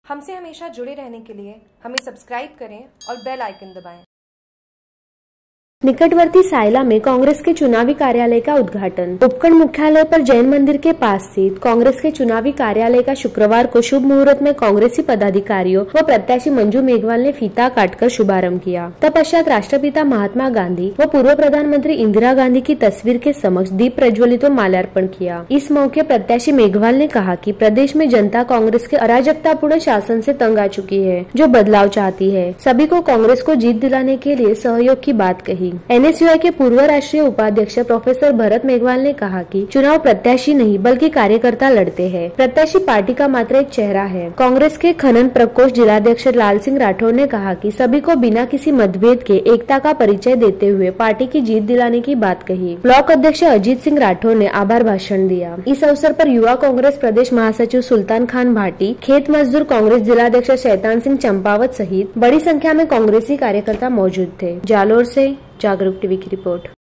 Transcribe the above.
हमसे हमेशा जुड़े रहने के लिए हमें सब्सक्राइब करें और बेल आइकन दबाएं। निकटवर्ती सायला में कांग्रेस के चुनावी कार्यालय का उद्घाटन। उपखंड मुख्यालय पर जैन मंदिर के पास स्थित कांग्रेस के चुनावी कार्यालय का शुक्रवार को शुभ मुहूर्त में कांग्रेसी पदाधिकारियों व प्रत्याशी मंजू मेघवाल ने फीता काटकर शुभारंभ किया। तत्पश्चात राष्ट्रपिता महात्मा गांधी व पूर्व प्रधानमंत्री इंदिरा गांधी की तस्वीर के समक्ष दीप प्रज्वलित व माल्यार्पण किया। इस मौके प्रत्याशी मेघवाल ने कहा कि प्रदेश में जनता कांग्रेस के अराजकतापूर्ण शासन से तंग आ चुकी है, जो बदलाव चाहती है। सभी को कांग्रेस को जीत दिलाने के लिए सहयोग की बात कही। NSUI के पूर्व राष्ट्रीय उपाध्यक्ष प्रोफेसर भरत मेघवाल ने कहा कि चुनाव प्रत्याशी नहीं बल्कि कार्यकर्ता लड़ते हैं। प्रत्याशी पार्टी का मात्र एक चेहरा है। कांग्रेस के खनन प्रकोष्ठ जिलाध्यक्ष लाल सिंह राठौर ने कहा कि सभी को बिना किसी मतभेद के एकता का परिचय देते हुए पार्टी की जीत दिलाने की बात कही। ब्लॉक अध्यक्ष अजीत सिंह राठौर ने आभार भाषण दिया। इस अवसर पर युवा कांग्रेस प्रदेश महासचिव सुल्तान खान भाटी, खेत मजदूर कांग्रेस जिलाध्यक्ष शैतान सिंह चंपावत सहित बड़ी संख्या में कांग्रेसी कार्यकर्ता मौजूद थे। जालोर से जागरूक टीवी की रिपोर्ट।